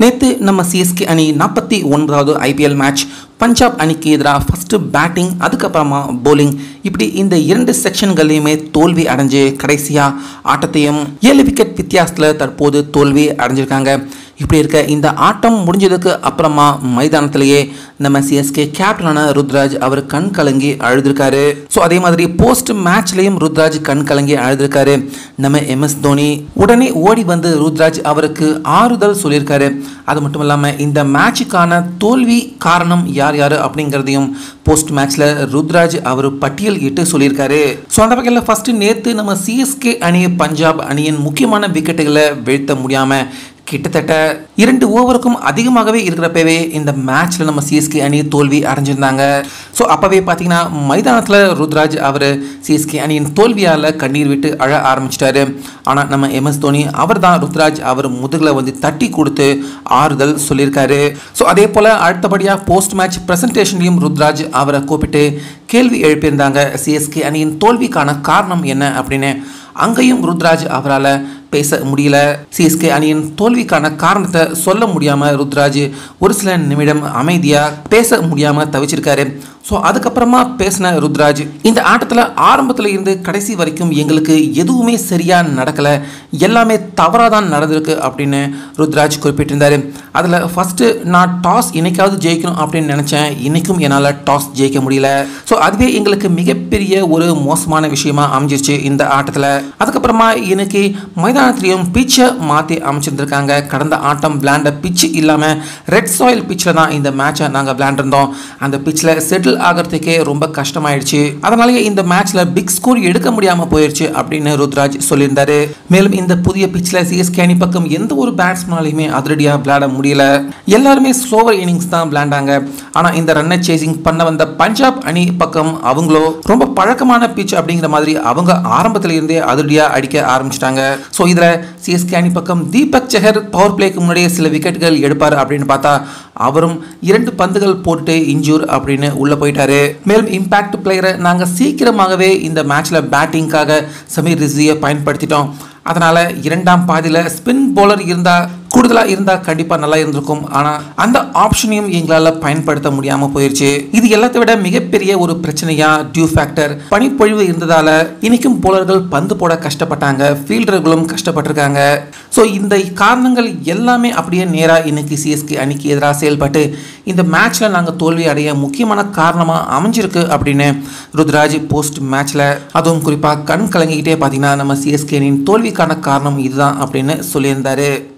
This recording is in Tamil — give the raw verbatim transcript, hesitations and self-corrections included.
நேத்து நம்ம சிஎஸ்கே அணி நாற்பத்தி ஒன்பதாவது ஐபிஎல் மேட்ச் பஞ்சாப் அணிக்கு எதிராக ஃபர்ஸ்ட் பேட்டிங் அதுக்கப்புறமா போலிங் இப்படி இந்த இரண்டு செக்ஷன்களையுமே தோல்வி அடைஞ்சு கடைசியாக ஆட்டத்தையும் ஏழு விக்கெட் வித்தியாசத்தில் தற்போது தோல்வி அடைஞ்சிருக்காங்க. இப்படி இருக்க இந்த ஆட்டம் முடிஞ்சதுக்கு அப்புறமா மைதானத்திலேயே நம்ம சிஎஸ்கே கேப்டனான ருத்ராஜ் அவர் கண் கலங்கி அழுதுருக்காரு. ஸோ அதே மாதிரி போஸ்ட் மேட்ச்லையும் ருத்ராஜ் கண் கலங்கி அழுதுருக்காரு. நம்ம எம்எஸ் தோனி உடனே ஓடி வந்து ருத்ராஜ் அவருக்கு ஆறுதல் சொல்லியிருக்காரு. அது மட்டும் இல்லாமல் இந்த மேட்சுக்கான தோல்வி காரணம் யார் யார் அப்படிங்கிறதையும் போஸ்ட் மேட்ச்ல ருத்ராஜ் அவர் பட்டியல் இட்டு சொல்லியிருக்காரு. ஸோ அந்த வகையில் ஃபர்ஸ்ட் நேற்று நம்ம சிஎஸ்கே அணி பஞ்சாப் அணியின் முக்கியமான விக்கெட்டுகளை வீழ்த்த முடியாம கிட்டத்தட்ட இரண்டு ஓவருக்கும் அதிகமாகவே இருக்கிறப்பவே இந்த மேட்ச்ல நம்ம சிஎஸ்கே அணி தோல்வி அடைஞ்சிருந்தாங்க. ஸோ அப்பவே பார்த்தீங்கன்னா மைதானத்தில் ருத்ராஜ் அவர் சிஎஸ்கே அணியின் தோல்வியால் கண்ணீர் விட்டு அழ ஆரம்பிச்சிட்டாரு. ஆனால் நம்ம எம்எஸ் தோனி அவர் தான் ருத்ராஜ் அவர் முதுகில் வந்து தட்டி கொடுத்து ஆறுதல் சொல்லியிருக்காரு. ஸோ அதே போல் அடுத்தபடியாக போஸ்ட் மேட்ச் பிரசன்டேஷன்லையும் ருத்ராஜ் அவரை கூப்பிட்டு கேள்வி எழுப்பியிருந்தாங்க. சிஎஸ்கே அணியின் தோல்விக்கான காரணம் என்ன அப்படின்னு. அங்கேயும் ருத்ராஜ் அவரால் பேச முடியல. சிஎஸ்கே அணியின் தோல்விக்கான காரணத்தை சொல்ல முடியாம ருத்ராஜ் ஒரு சில நிமிடம் அமைதியா பேச முடியாம தவிச்சிருக்காரு. ஸோ அதுக்கப்புறமா பேசின ருத்ராஜ் இந்த ஆட்டத்தில் ஆரம்பத்தில் இருந்து கடைசி வரைக்கும் எங்களுக்கு எதுவுமே சரியா நடக்கல, எல்லாமே தவறாக தான் நடந்திருக்கு அப்படின்னு ருத்ராஜ் குறிப்பிட்டிருந்தாரு. அதில் ஃபர்ஸ்ட் நான் டாஸ் இன்னைக்காவது ஜெயிக்கணும் அப்படின்னு நினைச்சேன், இன்னைக்கும் என்னால் டாஸ் ஜெயிக்க முடியல. ஸோ அதுவே எங்களுக்கு மிகப்பெரிய ஒரு மோசமான விஷயமா அமைஞ்சிருச்சு இந்த ஆட்டத்தில். அதுக்கப்புறமா இன்னைக்கு மைதானத்திலையும் பிச்சை மாற்றி அமைச்சிருந்திருக்காங்க. கடந்த ஆட்டம் விளையாண்ட பிச்சு இல்லாமல் ரெட் சாயில் பிச்சில் தான் இந்த மேட்சை நாங்கள் விளையாண்டுருந்தோம். அந்த பிச்சில் செட்டில் ஆகிறதுக்கே ரொம்ப கஷ்டமாயிடுச்சு, அதனாலேயே இந்த மேட்ச்ல பிக் ஸ்கோர் எடுக்க முடியாம போயிடுச்சு அப்படின்னு ருத்ராஜ் சொல்லியிருந்தாரு. மேலும் இந்த புதிய பிச்சில் சிஎஸ்கே அணி பக்கம் எந்த ஒரு பேட்ஸ்மேனாலையுமே அதிரடியா விளையாட முடியல, எல்லாருமே ஸ்லோவர் இன்னிங்ஸ் தான் விளையாண்டாங்க. ஆனா இந்த ரன்னை சேசிங் பண்ண வந்த பஞ்சாப் அணி பக்கம் அவங்களோ ரொம்ப பழக்கமான பிச் அப்படிங்கிற மாதிரி அவங்க ஆரம்பத்தில் இருந்தே அதிரடியா அடிக்க ஆரம்பிச்சிட்டாங்க. ஸோ இதுல சிஎஸ்கே அணி பக்கம் தீபக் சஹர் பவர் பிளேக்கு முன்னாடியே சில விக்கெட்டுகள் எடுப்பார் அப்படின்னு பார்த்தா அவரும் இரண்டு பந்துகள் போட்டு இன்ஜூர் அப்படின்னு உள்ள போயிட்டாரு. மேலும் இம்பாக்ட் பிளேயரை நாங்கள் சீக்கிரமாகவே இந்த மேட்ச்ல பேட்டிங்காக சமீர் ரிஷியை பயன்படுத்திட்டோம். அதனால இரண்டாம் பாதியில் ஸ்பின் பவுலர் இருந்தா கூடுதலாக இருந்தால் கண்டிப்பாக நல்லா இருந்திருக்கும். ஆனால் அந்த ஆப்ஷனையும் எங்களால் பயன்படுத்த முடியாமல் போயிடுச்சு. இது எல்லாத்தை விட மிகப்பெரிய ஒரு பிரச்சனையா டியூ ஃபேக்டர் பனிப்பொழிவு இருந்ததால இன்னைக்கும் பவுலர்கள் பந்து போட கஷ்டப்பட்டாங்க, ஃபீல்டர்களும் கஷ்டப்பட்டிருக்காங்க. ஸோ இந்த காரணங்கள் எல்லாமே அப்படியே நேராக இன்னைக்கு சிஎஸ்கே அணிக்கு எதிராக செயல்பட்டு இந்த மேட்ச்ல நாங்கள் தோல்வி அடைய முக்கியமான காரணமாக அமைஞ்சிருக்கு அப்படின்னு ருத்ராஜ் போஸ்ட் மேட்ச்ல அதுவும் குறிப்பாக கண் கலங்கிக்கிட்டே பார்த்தீங்கன்னா நம்ம சிஎஸ்கே அணியின் தோல்விக்கான காரணம் இதுதான் அப்படின்னு சொல்லியிருந்தாரு.